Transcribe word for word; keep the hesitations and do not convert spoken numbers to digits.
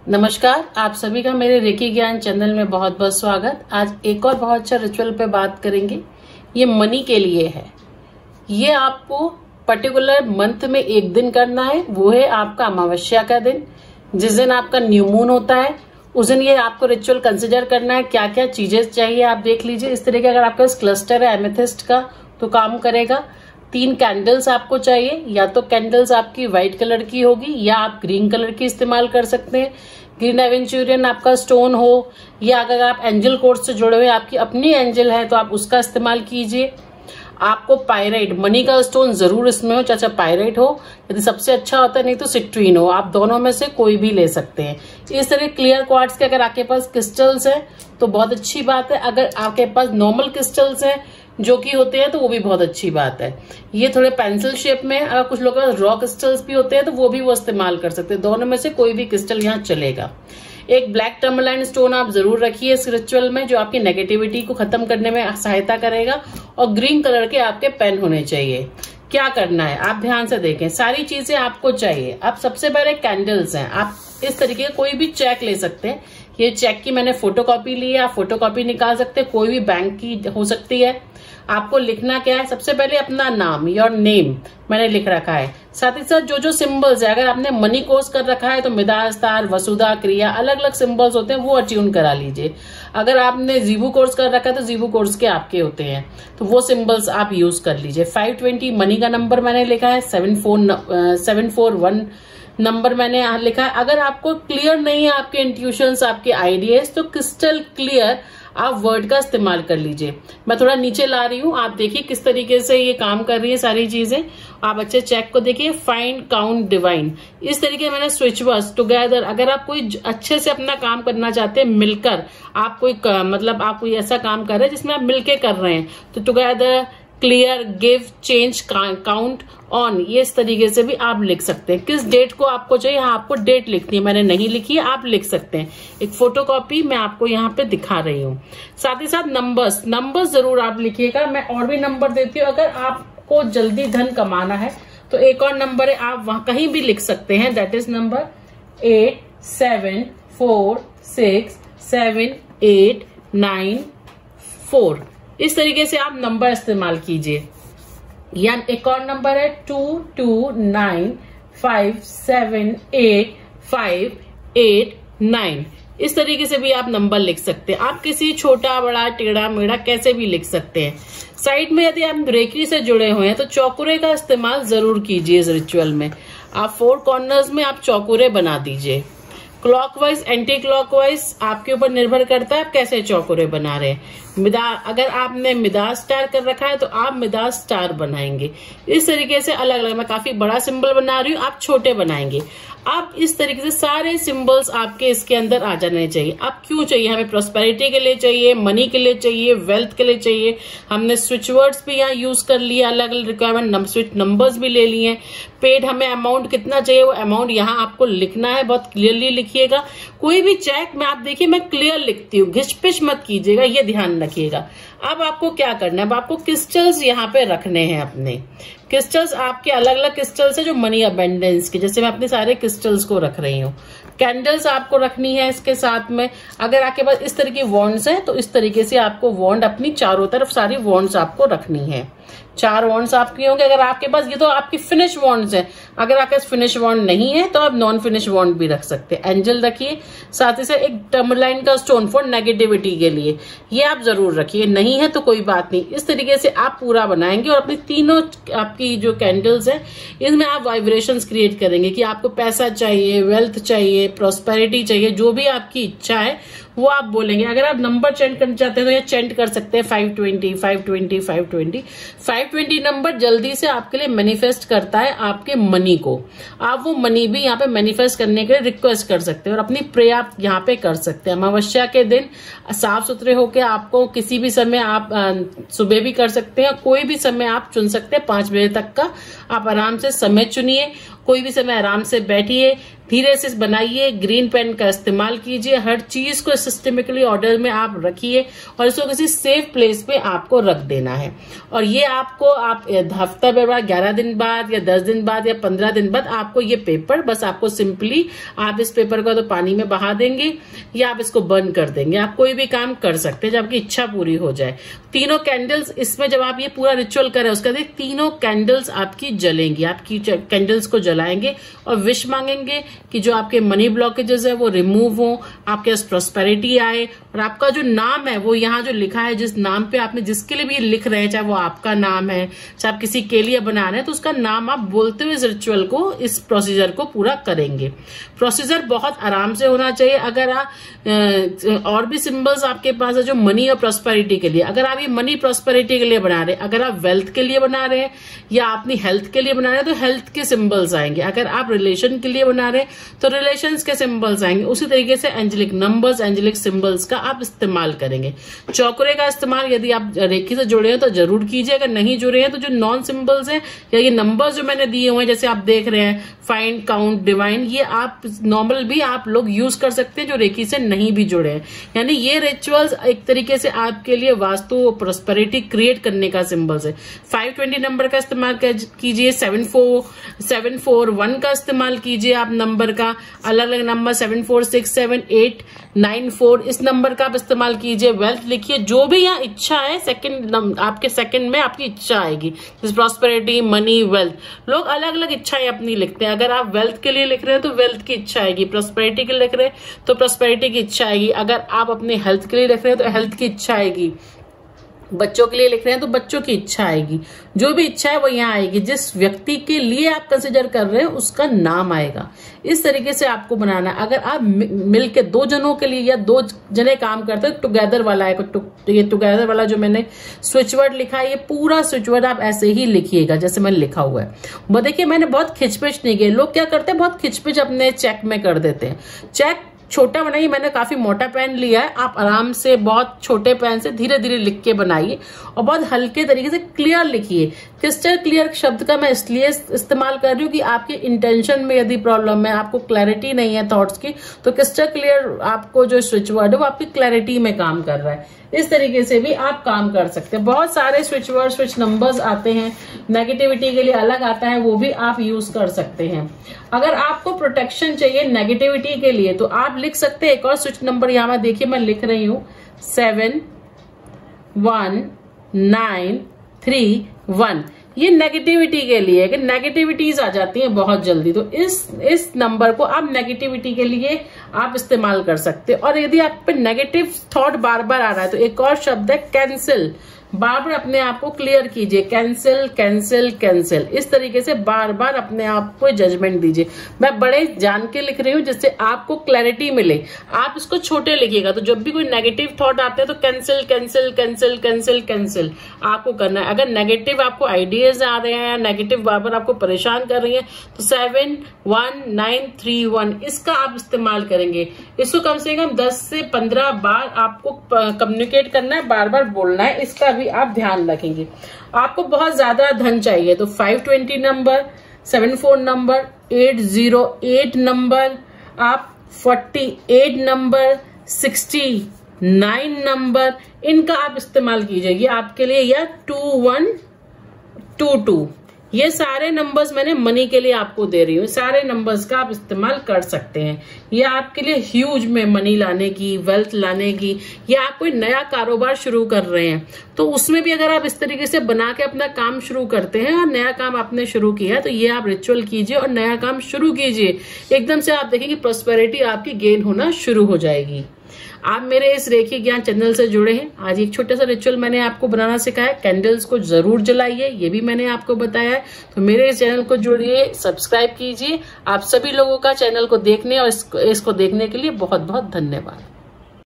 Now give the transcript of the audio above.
नमस्कार, आप सभी का मेरे रेकी ज्ञान चैनल में बहुत बहुत स्वागत। आज एक और बहुत अच्छा रिचुअल पे बात करेंगे। ये मनी के लिए है। ये आपको पर्टिकुलर मंथ में एक दिन करना है, वो है आपका अमावस्या का दिन। जिस दिन आपका न्यू मून होता है उस दिन ये आपको रिचुअल कंसिडर करना है। क्या क्या चीजें चाहिए आप देख लीजिए। इस तरह के अगर आपका क्लस्टर है एमेथिस्ट का तो काम करेगा। तीन कैंडल्स आपको चाहिए, या तो कैंडल्स आपकी व्हाइट कलर की होगी या आप ग्रीन कलर की इस्तेमाल कर सकते हैं। ग्रीन एवेंचुरियन आपका स्टोन हो, या अगर आप एंजल कोर्स से जुड़े हुए आपकी अपनी एंजल है तो आप उसका इस्तेमाल कीजिए। आपको पायराइट, मनी का स्टोन जरूर इसमें हो, चाहे पायराइट हो, यदि सबसे अच्छा होता है, नहीं तो सिट्रीन हो। आप दोनों में से कोई भी ले सकते हैं। इस तरह क्लियर क्वार्ट्ज के अगर आपके पास क्रिस्टल्स है तो बहुत अच्छी बात है। अगर आपके पास नॉर्मल क्रिस्टल्स है जो कि होते हैं तो वो भी बहुत अच्छी बात है। ये थोड़े पेंसिल शेप में, अगर कुछ लोगों के पास रॉ क्रिस्टल्स भी होते हैं तो वो भी वो इस्तेमाल कर सकते हैं। दोनों में से कोई भी क्रिस्टल यहाँ चलेगा। एक ब्लैक टर्मलाइन स्टोन आप जरूर रखिए इस रिचुअल में, जो आपकी नेगेटिविटी को खत्म करने में सहायता करेगा। और ग्रीन कलर के आपके पेन होने चाहिए। क्या करना है आप ध्यान से देखें, सारी चीजें आपको चाहिए। अब सबसे पहले कैंडल्स हैं। आप इस तरीके का कोई भी चेक ले सकते हैं। ये चेक की मैंने फोटोकॉपी ली है, आप फोटोकॉपी निकाल सकते हैं, कोई भी बैंक की हो सकती है। आपको लिखना क्या है, सबसे पहले अपना नाम, योर नेम मैंने लिख रखा है। साथ ही साथ जो जो सिंबल्स है, अगर आपने मनी कोर्स कर रखा है तो मिदास, तार, वसुधा, क्रिया, अलग अलग सिंबल्स होते हैं, वो अट्यून करा लीजिए। अगर आपने जीवू कोर्स कर रखा है तो जीवू कोर्स के आपके होते हैं तो वो सिंबल्स आप यूज कर लीजिए। फाइव ट्वेंटी मनी का नंबर मैंने लिखा है। Seven four seven four one number मैंने यहाँ लिखा है। अगर आपको क्लियर नहीं है आपके इंट्यूशंस, आपके आइडियाज, तो क्रिस्टल क्लियर आप वर्ड का इस्तेमाल कर लीजिए। मैं थोड़ा नीचे ला रही हूँ, आप देखिए किस तरीके से ये काम कर रही है सारी चीजें। आप अच्छे चेक को देखिए। फाइंड, काउंट, डिवाइन, इस तरीके मैंने स्विच वर्ड्स टुगेदर। अगर आप कोई अच्छे से अपना काम करना चाहते हैं मिलकर, आप कोई मतलब आप कोई ऐसा काम कर रहे हैं जिसमें आप मिलके कर रहे हैं, तो together, clear, give, change, count, on, ये इस तरीके से भी आप लिख सकते हैं। किस डेट को आपको चाहिए, यहाँ आपको डेट लिखनी है, मैंने नहीं लिखी है, आप लिख सकते हैं। एक फोटोकॉपी मैं आपको यहाँ पे दिखा रही हूँ। साथ ही साथ नंबर्स नंबर्स जरूर आप लिखिएगा। मैं और भी नंबर देती हूँ। अगर आपको जल्दी धन कमाना है तो एक और नंबर है, आप वहां कहीं भी लिख सकते हैं। That is number eight seven four six seven eight nine four. इस तरीके से आप नंबर इस्तेमाल कीजिए। या एक और नंबर है two two nine five seven eight five eight nine. इस तरीके से भी आप नंबर लिख सकते हैं। आप किसी छोटा बड़ा टेढ़ा मेढ़ा कैसे भी लिख सकते हैं। साइड में यदि आप रेकी से जुड़े हुए हैं तो चौकुरे का इस्तेमाल जरूर कीजिए इस रिचुअल में। आप फोर कॉर्नर्स में आप चौकुरे बना दीजिए। क्लॉकवाइज, एंटी क्लॉकवाइज आपके ऊपर निर्भर करता है आप कैसे चौकुरे बना रहे हैं। मिदा अगर आपने मिदास स्टार कर रखा है तो आप मिदास स्टार बनाएंगे। इस तरीके से अलग अलग, मैं काफी बड़ा सिंबल बना रही हूँ, आप छोटे बनाएंगे। आप इस तरीके से सारे सिंबल्स आपके इसके अंदर आ जाने चाहिए। अब क्यों चाहिए हमें, प्रोस्पेरिटी के लिए चाहिए, मनी के लिए चाहिए, वेल्थ के लिए चाहिए। हमने स्विच वर्ड्स भी यहाँ यूज कर लिया, अलग अलग रिक्वायरमेंट, स्विच नंबर्स भी ले लिए। पेड हमें अमाउंट कितना चाहिए वो अमाउंट यहाँ आपको लिखना है, बहुत क्लियरली लिखिएगा। कोई भी चेक में आप देखिए मैं क्लियर लिखती हूँ, घिच पिच मत कीजिएगा, ये ध्यान रखिएगा। अब आपको क्या करना है, अब आपको क्रिस्टल्स यहाँ पे रखने हैं अपने। क्रिस्टल्स आपके अलग अलग क्रिस्टल्स है जो मनी अबेंडेंस के, जैसे मैं अपने सारे क्रिस्टल्स को रख रही हूँ। कैंडल्स आपको रखनी है इसके साथ में। अगर आपके पास इस तरह की वॉन्ड्स हैं तो इस तरीके से आपको वॉन्ड अपनी चारों तरफ सारी वॉन्ड्स आपको रखनी है। चार वॉन्ड्स आपकी होंगे। अगर आपके पास, ये तो आपकी फिनिश वॉन्ड्स हैं, अगर आपके पास फिनिश वॉन्ड नहीं है तो आप नॉन फिनिश वॉन्ड भी रख सकते हैं। एंजल रखिए, साथ ही साथ एक टर्मलाइन का स्टोन फॉर नेगेटिविटी के लिए, ये आप जरूर रखिए। नहीं है तो कोई बात नहीं। इस तरीके से आप पूरा बनाएंगे और अपनी तीनों आपकी जो कैंडल्स है इनमें आप वाइब्रेशंस क्रिएट करेंगे कि आपको पैसा चाहिए, वेल्थ चाहिए, प्रॉस्पेरिटी चाहिए, जो भी आपकी इच्छा है वो आप बोलेंगे। अगर आप नंबर चेंट करना चाहते हैं तो ये चेंट कर सकते हैं five twenty five twenty five twenty five twenty number जल्दी से आपके लिए मैनिफेस्ट करता है आपके मनी को। आप वो मनी भी यहाँ पे मैनिफेस्ट करने के लिए रिक्वेस्ट कर सकते हैं और अपनी प्रे आप यहाँ पे कर सकते हैं। अमावस्या के दिन साफ सुथरे होके आपको किसी भी समय आप सुबह भी कर सकते हैं, कोई भी समय आप चुन सकते हैं। पांच बजे तक का आप आराम से समय चुनिए, कोई भी समय आराम से बैठिए, धीरे से बनाइए, ग्रीन पेन का इस्तेमाल कीजिए, हर चीज को सिस्टमेटिकली ऑर्डर में आप रखिए और इसको किसी सेफ प्लेस पे आपको रख देना है। और ये आपको आप हफ्ता भर बाद, ग्यारह दिन बाद या दस दिन बाद या पंद्रह दिन बाद आपको ये पेपर, बस आपको सिंपली आप इस पेपर को तो पानी में बहा देंगे या आप इसको बर्न कर देंगे। आप कोई भी काम कर सकते हैं जब आपकी इच्छा पूरी हो जाए। तीनों कैंडल्स इसमें जब आप ये पूरा रिचुअल करें उसका देख तीनों कैंडल्स आपकी जलेंगी, आपकी कैंडल्स को जलाएंगे और विश मांगेंगे कि जो आपके मनी ब्लॉकेजेस है वो रिमूव हो, आपके पास प्रॉस्पेरिटी आए और आपका जो नाम है वो यहाँ जो लिखा है, जिस नाम पे आपने जिसके लिए भी लिख रहे हैं, चाहे वो आपका नाम है, चाहे आप किसी के लिए बना रहे हैं, तो उसका नाम आप बोलते हुए इस रिचुअल को, इस प्रोसीजर को पूरा करेंगे। प्रोसीजर बहुत आराम से होना चाहिए। अगर आप और भी सिंबल्स आपके पास है जो मनी और प्रॉस्पेरिटी के लिए, अगर आप ये मनी प्रॉस्पेरिटी के लिए बना रहे हैं, अगर आप वेल्थ के लिए बना रहे हैं या अपनी हेल्थ के लिए बना रहे हैं तो हेल्थ के सिंबल्स आएंगे। अगर आप रिलेशन के लिए बना रहे हैं तो रिलेशंस के सिंबल्स आएंगे। उसी तरीके से एंजेलिक नंबर्स, एंजेलिक सिंबल्स का आप इस्तेमाल करेंगे। चौकरे का इस्तेमाल यदि आप रेखी से जुड़े हैं तो जरूर कीजिए। अगर नहीं जुड़े हैं तो जो नॉन सिंबल्स हैं या ये नंबर्स जो मैंने दिए हुए हैं, जैसे आप देख रहे हैं फाइंड, काउंट, डिवाइन, ये आप नॉर्मल भी आप लोग यूज कर सकते हैं जो रेखी से नहीं भी जुड़े हैं। यानी ये रिचुअल्स एक तरीके से आपके लिए वास्तु प्रॉस्पेरिटी क्रिएट करने का सिंबल्स है। फाइव ट्वेंटी नंबर का इस्तेमाल कीजिए, seven four seven four one का इस्तेमाल कीजिए। आप नंबर का अलग अलग number seven four six seven eight nine four इस नंबर का आप इस्तेमाल कीजिए। वेल्थ लिखिए, जो भी यहाँ इच्छा है सेकंड आपके सेकंड में आपकी इच्छा आएगी, जैसे प्रॉस्पेरिटी, मनी, वेल्थ। लोग अलग अलग इच्छाएं अपनी लिखते हैं। अगर आप वेल्थ के लिए लिख रहे हैं तो वेल्थ की इच्छा आएगी, प्रॉस्पेरिटी के लिए लिख रहे हैं तो प्रॉस्पेरिटी की इच्छा आएगी, अगर आप अपने हेल्थ के लिए लिख रहे हैं तो हेल्थ की इच्छा आएगी, बच्चों के लिए लिख रहे हैं तो बच्चों की इच्छा आएगी। जो भी इच्छा है वो यहाँ आएगी, जिस व्यक्ति के लिए आप कंसिडर कर रहे हैं उसका नाम आएगा। इस तरीके से आपको बनाना है। अगर आप मिलके दो जनों के लिए या दो जने काम करते हैं, टुगेदर वाला है, तो ये टुगेदर वाला जो मैंने स्विच वर्ड लिखा है, ये पूरा स्विच वर्ड आप ऐसे ही लिखिएगा जैसे मैंने लिखा हुआ है। वो देखिए मैंने बहुत खिचपिच नहीं किया। लोग क्या करते हैं, बहुत खिचपिच अपने चेक में कर देते हैं। चेक छोटा बनाइए, मैंने काफी मोटा पेन लिया है, आप आराम से बहुत छोटे पेन से धीरे धीरे लिख के बनाइए और बहुत हल्के तरीके से क्लियर लिखिए। क्रिस्टल क्लियर शब्द का मैं इसलिए इस्तेमाल कर रही हूँ कि आपके इंटेंशन में यदि प्रॉब्लम है, आपको क्लैरिटी नहीं है थॉट्स की, तो क्रिस्टल क्लियर आपको जो स्विच वर्ड है वो आपकी क्लैरिटी में काम कर रहा है। इस तरीके से भी आप काम कर सकते हैं। बहुत सारे स्विच वर्ड, स्विच नंबर्स आते हैं, नेगेटिविटी के लिए अलग आता है, वो भी आप यूज कर सकते हैं। अगर आपको प्रोटेक्शन चाहिए नेगेटिविटी के लिए तो आप लिख सकते हैं एक और स्विच नंबर, यहाँ मैं देखिए मैं लिख रही हूँ seven one nine three one. ये नेगेटिविटी के लिए है कि नेगेटिविटीज आ जाती हैं बहुत जल्दी, तो इस इस नंबर को आप नेगेटिविटी के लिए आप इस्तेमाल कर सकते हैं। और यदि आप पे नेगेटिव थॉट बार बार आ रहा है तो एक और शब्द है कैंसिल। बार बार अपने आप को क्लियर कीजिए, कैंसिल कैंसिल कैंसिल। इस तरीके से बार बार अपने आप को जजमेंट दीजिए। मैं बड़े जान के लिख रही हूँ जिससे आपको क्लैरिटी मिले। आप इसको छोटे लिखिएगा तो जब भी कोई नेगेटिव थॉट आते हैं तो cancel cancel cancel cancel cancel आपको करना है। अगर नेगेटिव आपको आइडियाज आ रहे हैं, नेगेटिव बार बार आपको परेशान कर रही है, तो seven one nine three one इसका आप इस्तेमाल करेंगे। इसको कम से कम दस से पंद्रह बार आपको कम्युनिकेट करना है, बार बार बोलना है। इसका भी आप ध्यान रखेंगे। आपको बहुत ज्यादा धन चाहिए तो five twenty number, seven four number, eight zero eight number, आप forty eight number, sixty nine number, इनका आप इस्तेमाल कीजिए। ये आपके लिए, या टू वन टू टू, ये सारे नंबर्स मैंने मनी के लिए आपको दे रही हूँ। सारे नंबर्स का आप इस्तेमाल कर सकते हैं। ये आपके लिए ह्यूज में मनी लाने की, वेल्थ लाने की, या आप कोई नया कारोबार शुरू कर रहे हैं तो उसमें भी अगर आप इस तरीके से बना के अपना काम शुरू करते हैं और नया काम आपने शुरू किया है तो ये आप रिचुअल कीजिए और नया काम शुरू कीजिए। एकदम से आप देखेंगे प्रॉस्पेरिटी आपकी गेन होना शुरू हो जाएगी। आप मेरे इस रेखी ज्ञान चैनल से जुड़े हैं। आज एक छोटा सा रिचुअल मैंने आपको बनाना सिखाया। कैंडल्स को जरूर जलाइए, ये भी मैंने आपको बताया है। तो मेरे इस चैनल को जुड़िए, सब्सक्राइब कीजिए। आप सभी लोगों का चैनल को देखने और इसको, इसको देखने के लिए बहुत बहुत धन्यवाद।